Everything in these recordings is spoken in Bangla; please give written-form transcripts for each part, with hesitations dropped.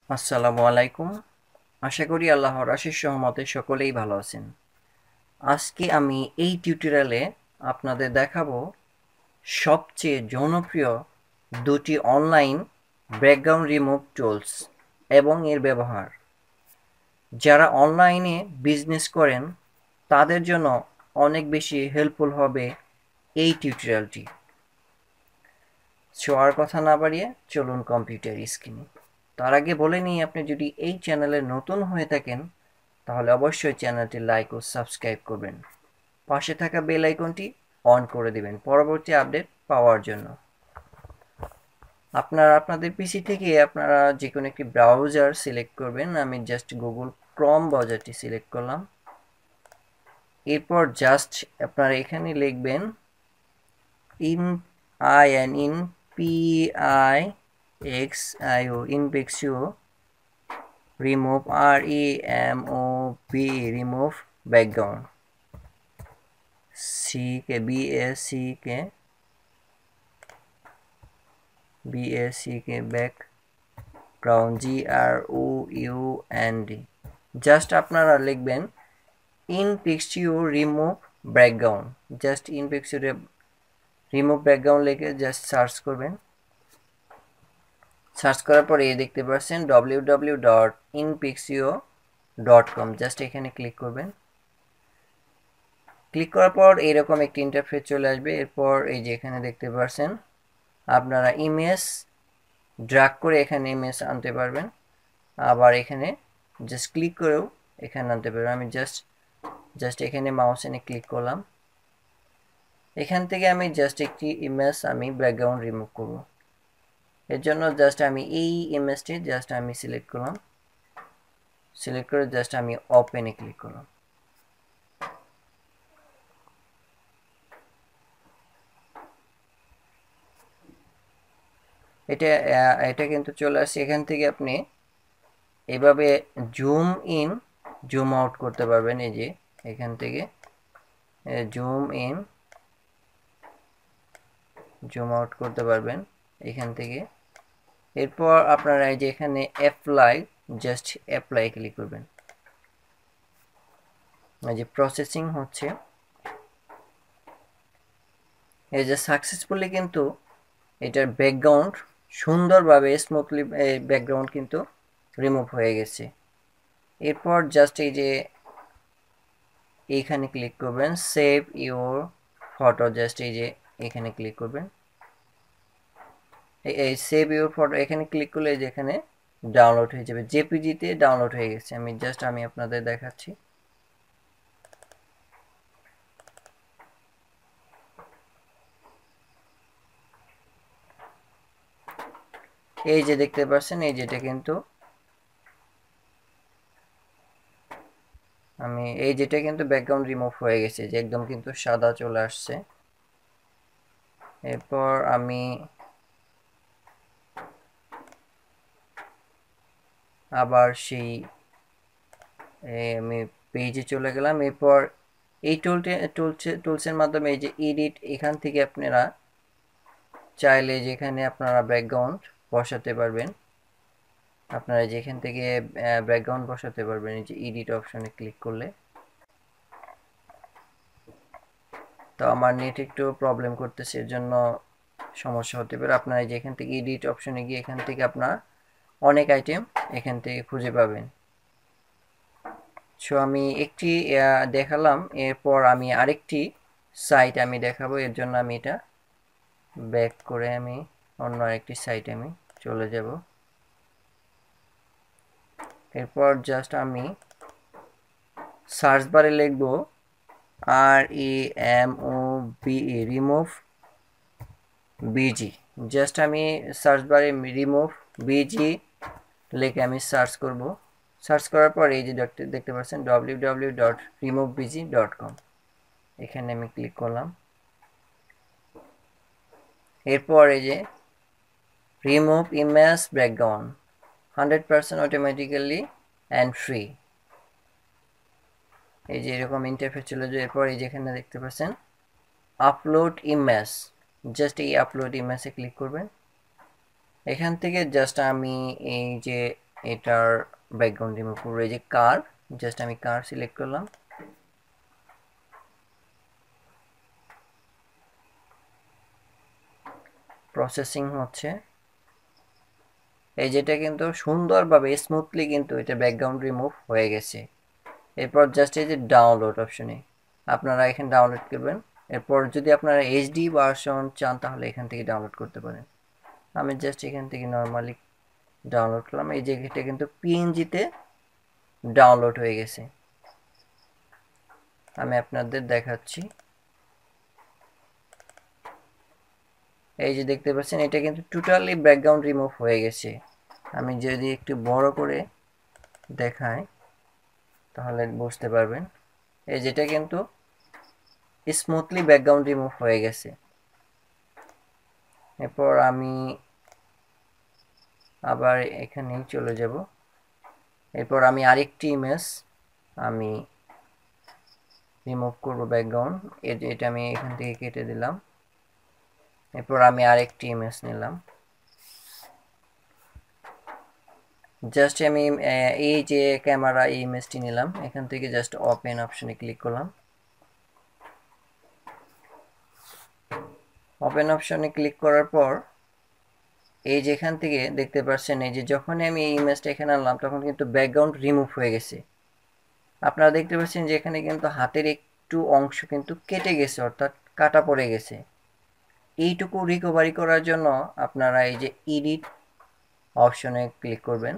আসসালামু আলাইকুম। আশা করি আল্লাহর অশেষ রহমতে সকলেই ভালো আছেন। আজকে আমি এই টিউটোরিয়ালে আপনাদের দেখাবো সবচেয়ে জনপ্রিয় দুটি অনলাইন ব্যাকগ্রাউন্ড রিমুভ টুলস এবং এর ব্যবহার। যারা অনলাইনে বিজনেস করেন তাদের জন্য অনেক বেশি হেল্পফুল হবে এই টিউটোরিয়ালটি। আর কথা না বাড়িয়ে চলুন কম্পিউটার স্ক্রিনে। তার আগে বলে নিই, আপনি যদি এই চ্যানেলে নতুন হয়ে থাকেন তাহলে অবশ্যই চ্যানেলটি লাইক ও সাবস্ক্রাইব করবেন। পাশে থাকা বেল আইকনটি অন করে দিবেন পরবর্তী আপডেট পাওয়ার জন্য। আপনাদের পিসি থেকে আপনারা যে কোনো একটি ব্রাউজার সিলেক্ট করবেন। আমি জাস্ট গুগল ক্রোম ব্রাউজারটি সিলেক্ট করলাম। এরপর জাস্ট আপনারা এখানে লিখবেন InPixio remove remove background background GROUND। Just আপনারা লিখবেন InPixio remove background, just InPixio remove background লিখে জাস্ট সার্চ করবেন। সার্চ করার পরে দেখতে পাচ্ছেন www.inpixio.com, জাস্ট এখানে ক্লিক করবেন। ক্লিক করার পর এরকম একটি ইন্টারফেস চলে আসবে। এরপর এই যে এখানে দেখতে পাচ্ছেন আপনারা ইমেজ ড্র্যাগ করে এখানে ইমেজ আনতে পারবেন, আবার এখানে জাস্ট ক্লিক করেও এখানে আনতে পারবেন। আমি জাস্ট এখানে মাউস এনে ক্লিক করলাম। এখান থেকে আমি জাস্ট একটি ইমেজ আমি ব্যাকগ্রাউন্ড রিমুভ করব। এর জন্য জাস্ট আমি এই ইমেজটি জাস্ট আমি সিলেক্ট করলাম। সিলেক্ট করে জাস্ট আমি ওপেনে ক্লিক করলাম। এটা কিন্তু চলে আসছে। এখান থেকে আপনি এভাবে জুম ইন জুম আউট করতে পারবেন। এই যে এখান থেকে জুম ইন জুম আউট করতে পারবেন এখান থেকে। এরপর আপনারা এই যে এখানে অ্যাপ্লাই, জাস্ট অ্যাপ্লাই ক্লিক করবেন। এই যে প্রসেসিং হচ্ছে, এই যে সাকসেসফুলি কিন্তু এটার ব্যাকগ্রাউন্ড সুন্দরভাবে স্মুথলি ব্যাকগ্রাউন্ড কিন্তু রিমুভ হয়ে গেছে। এরপর জাস্ট এই যে এইখানে ক্লিক করবেন সেভ ইউর ফটো, জাস্ট এই যে এখানে ক্লিক করবেন। এই সেভ ইউর ফটো এখানে ক্লিক করলে যে এখানে ডাউনলোড হয়ে যাবে, জেপিজিতে ডাউনলোড হয়ে গেছে। আমি আপনাদের দেখাচ্ছি। এই যে দেখতে পাচ্ছেন, এই যেটা কিন্তু ব্যাকগ্রাউন্ড রিমুভ হয়ে গেছে, যে একদম কিন্তু সাদা চলে আসছে। এরপর আমি আবার সেই আমি পেজে চলে গেলাম। এরপর এই টুলসের মাধ্যমে এই যে এডিট, এখান থেকে আপনারা চাইলে যেখানে আপনারা ব্যাকগ্রাউন্ড বসাতে পারবেন, আপনারা যেখান থেকে ব্যাকগ্রাউন্ড বসাতে পারবেন। এই যে এডিট অপশনে ক্লিক করলে, তো আমার নেট একটু প্রবলেম করতেছে, এর জন্য সমস্যা হতে পারে। আপনারা যেখান থেকে এডিট অপশনে গিয়ে এখান থেকে আপনার অনেক আইটেম এখান থেকে খুঁজে পাবেন। সো আমি একটি দেখালাম, এরপর আমি আরেকটি সাইট আমি দেখাবো। এর জন্য আমি এটা ব্যাক করে আমি অন্য আরেকটি সাইটে আমি চলে যাব। এরপর জাস্ট আমি সার্চ বারে লিখব REMOVE রিমুভ বিজি। জাস্ট আমি সার্চ বারে রিমুভ বিজি লিখে আমি সার্চ করব। সার্চ করার পর এই যে দেখতে পাচ্ছেন www.removebg.com, এখানে আমি ক্লিক করলাম। এরপর এই যে remove image background 100% automatically and free, এই যে এরকম ইন্টারফেস চলে যায়। এরপর এই যেখানে দেখতে পাচ্ছেন আপলোড ইমেজ, জাস্ট এই আপলোড ইমেজে ক্লিক করবেন। এখান থেকে জাস্ট আমি এই যে এটার ব্যাকগ্রাউন্ড রিমুভ করবো। এই যে কার, জাস্ট আমি কার সিলেক্ট করলাম, প্রসেসিং হচ্ছে। এই যেটা কিন্তু সুন্দরভাবে স্মুথলি কিন্তু এটা ব্যাকগ্রাউন্ড রিমুভ হয়ে গেছে। এরপর জাস্ট এই যে ডাউনলোড অপশনে আপনারা এখানে ডাউনলোড করবেন। এরপর যদি আপনারা এইচডি ভার্সন চান তাহলে এখান থেকে ডাউনলোড করতে পারেন। আমি জাস্ট এখান থেকে নর্মালি ডাউনলোড করলাম। এই যে এটা কিন্তু পিএনজিতে ডাউনলোড হয়ে গেছে। আমি আপনাদের দেখাচ্ছি। এই যে দেখতে পাচ্ছেন এটা কিন্তু টোটালি ব্যাকগ্রাউন্ড রিমুভ হয়ে গেছে। আমি যদি একটু বড় করে দেখাই তাহলে বুঝতে পারবেন। এই যেটা কিন্তু স্মুথলি ব্যাকগ্রাউন্ড রিমুভ হয়ে গেছে। এরপর আমি আবার এখানেই চলে যাব। এরপর আমি আরেকটি ইমেজ আমি রিমুভ করব ব্যাকগ্রাউন্ড। এটা আমি এখান থেকে কেটে দিলাম। এরপর আমি আরেকটি ইমেজ নিলাম। জাস্ট আমি এই যে ক্যামেরা এই ইমেজটি নিলাম, এখান থেকে জাস্ট ওপেন অপশনে ক্লিক করলাম। ওপেন অপশনে ক্লিক করার পর এই যে এখান থেকে দেখতে পাচ্ছেন এই যে যখন আমি এই ইমেজটা এখানে আনলাম তখন কিন্তু ব্যাকগ্রাউন্ড রিমুভ হয়ে গেছে। আপনারা দেখতে পাচ্ছেন যে এখানে কিন্তু হাতের একটু অংশ কিন্তু কেটে গেছে, অর্থাৎ কাটা পড়ে গেছে। এইটুকু রিকভারি করার জন্য আপনারা এই যে এডিট অপশনে ক্লিক করবেন।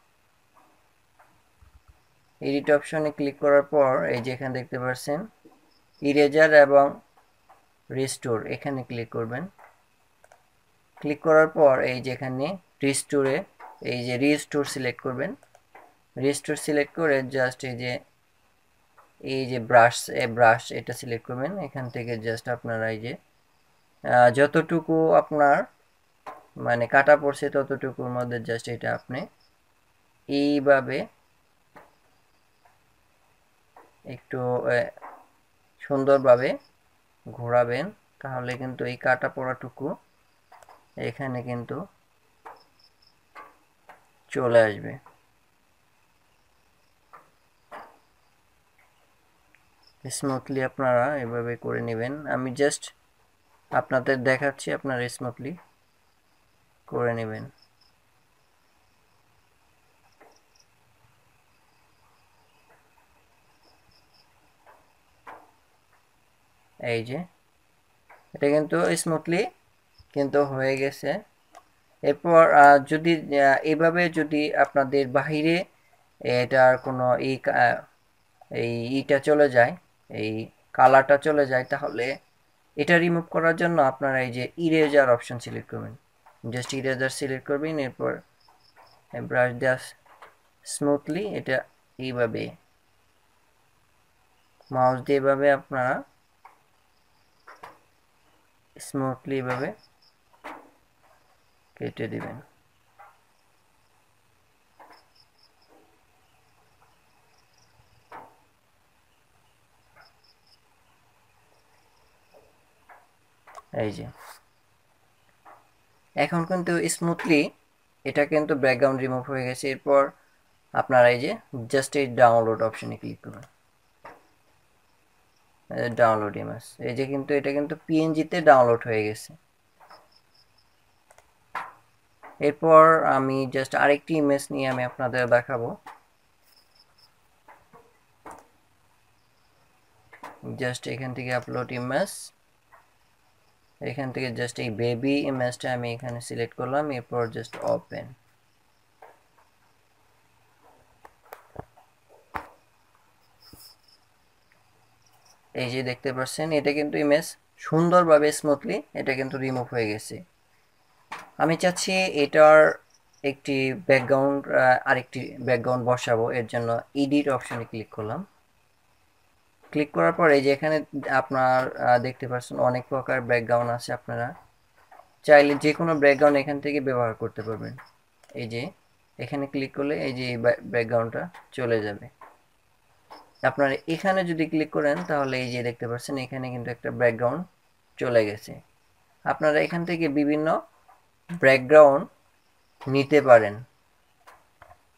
এডিট অপশনে ক্লিক করার পর এই যে এখানে দেখতে পাচ্ছেন ইরেজার এবং রিস্টোর, এখানে ক্লিক করবেন। ক্লিক করার পর এই যে এখানে রিস্টোরে এই যে রিস্টোর সিলেক্ট করবেন। রিস্টোর সিলেক্ট করে জাস্ট এই যে ব্রাশ এটা সিলেক্ট করবেন। এখান থেকে জাস্ট আপনারা এই যে যতটুকু আপনার মানে কাটা পড়ছে ততটুকুর মধ্যে জাস্ট এটা আপনি এইভাবে একটু সুন্দরভাবে ঘোরাবেন, তাহলে কিন্তু এই কাটা পড়াটুকু এখানে কিন্তু চলে আসবে। স্মুথলি আপনারা এভাবে করে নেবেন। আমি জাস্ট আপনাদের দেখাচ্ছি, আপনারা স্মুথলি করে নেবেন। এই যে এটা কিন্তু স্মুথলি কিন্তু হয়ে গেছে। এরপর যদি এইভাবে যদি আপনাদের বাহিরে এটার কোনো এইটা চলে যায়, এই কালারটা চলে যায়, তাহলে এটা রিমুভ করার জন্য আপনারা এই যে ইরেজার অপশন সিলেক্ট করবেন। জাস্ট ইরেজার সিলেক্ট করবেন। এরপর ব্রাশ দিয়ে স্মুথলি এটা এইভাবে মাউস দিয়ে এভাবে আপনারা স্মুথলি এভাবে কেটে দিবেন। এই যে এখন কিন্তু স্মুথলি এটা কিন্তু ব্যাকগ্রাউন্ড রিমুভ হয়ে গেছে। এরপর আপনারা এই যে জাস্ট এই ডাউনলোড অপশনে ক্লিক করবেন। ডাউনলোড ইমেজ, এই যে কিন্তু এটা কিন্তু পিএনজিতে ডাউনলোড হয়ে গেছে। এরপর আমি জাস্ট আরেকটি ইমেজ নিয়ে আমি আপনাদের দেখাবো। জাস্ট এখান থেকে আপলোড ইমেজ, এখান থেকে জাস্ট এই বেবি ইমেজটা আমি এখানে সিলেক্ট করলাম। এরপর জাস্ট ওপেন। এই যে দেখতে পাচ্ছেন এটা কিন্তু ইমেজ সুন্দরভাবে স্মুথলি এটা কিন্তু রিমুভ হয়ে গেছে। আমি চাচ্ছি এটার একটি ব্যাকগ্রাউন্ড আরেকটি ব্যাকগ্রাউন্ড বসাবো। এর জন্য এডিট অপশনে ক্লিক করলাম। ক্লিক করার পর এই যে এখানে আপনার দেখতে পাচ্ছেন অনেক প্রকার ব্যাকগ্রাউন্ড আছে। আপনারা চাইলে যে কোনো ব্যাকগ্রাউন্ড এখান থেকে ব্যবহার করতে পারবেন। এই যে এখানে ক্লিক করলে এই যে ব্যাকগ্রাউন্ডটা চলে যাবে। আপনারা এখানে যদি ক্লিক করেন তাহলে এই যে দেখতে পাচ্ছেন এখানে কিন্তু একটা ব্যাকগ্রাউন্ড চলে গেছে। আপনারা এখান থেকে বিভিন্ন ব্যাকগ্রাউন্ড নিতে পারেন।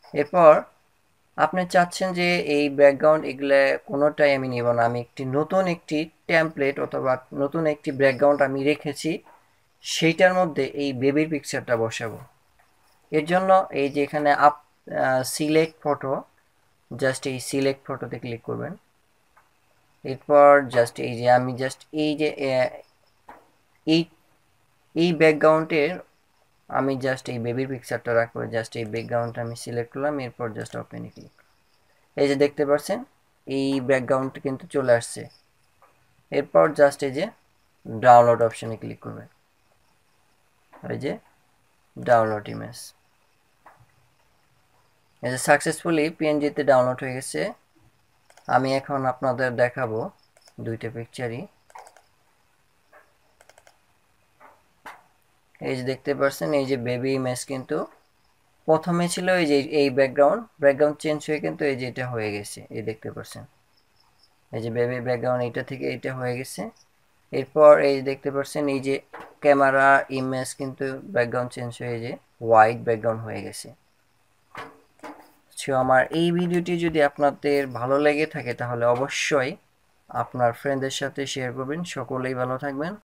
এরপর আপনি চাচ্ছেন যে এই ব্যাকগ্রাউন্ড এগুলো কোনোটাই আমি নিব না, আমি নতুন একটি টেমপ্লেট অথবা নতুন একটি ব্যাকগ্রাউন্ড আমি রেখেছি, সেইটার মধ্যে এই বেবির পিকচারটা বসাবো। এর জন্য এই যে এখানে সিলেক্ট ফটো, জাস্ট এই সিলেক্ট ফটোতে ক্লিক করবেন। এরপর জাস্ট এই যে আমি জাস্ট এই যে এই এই ব্যাকগ্রাউন্ডের আমি জাস্ট এই বেবির পিকচারটা রাখবো, জাস্ট এই ব্যাকগ্রাউন্ডটা আমি সিলেক্ট করলাম, এরপর জাস্ট ওপেনে ক্লিক। এই যে দেখতে পাচ্ছেন এই ব্যাকগ্রাউন্ডটা কিন্তু চলে আসছে। এরপর জাস্ট এই যে ডাউনলোড অপশনে ক্লিক করবেন, এই যে ডাউনলোড ইমেজ, এই যে সাকসেসফুলি পিএনজিতে ডাউনলোড হয়ে গেছে। আমি এখন আপনাদের দেখাবো দুইটা পিকচারই। এই যে দেখতে পাচ্ছেন এই যে বেবি ইমেজ কিন্তু প্রথমে ছিল এই যে এই ব্যাকগ্রাউন্ড চেঞ্জ হয়ে কিন্তু এই যে এটা হয়ে গেছে, এই দেখতে পাচ্ছেন এই যে বেবি ব্যাকগ্রাউন্ড এটা থেকে এটা হয়ে গেছে। এরপর এই দেখতে পাচ্ছেন এই যে ক্যামেরা ইমেজ কিন্তু ব্যাকগ্রাউন্ড চেঞ্জ হয়ে যে হোয়াইট ব্যাকগ্রাউন্ড হয়ে গেছে। সো আমার এই ভিডিওটি যদি আপনাদের ভালো লেগে থাকে তাহলে অবশ্যই আপনার ফ্রেন্ডদের সাথে শেয়ার করবেন। সকলেই ভালো থাকবেন।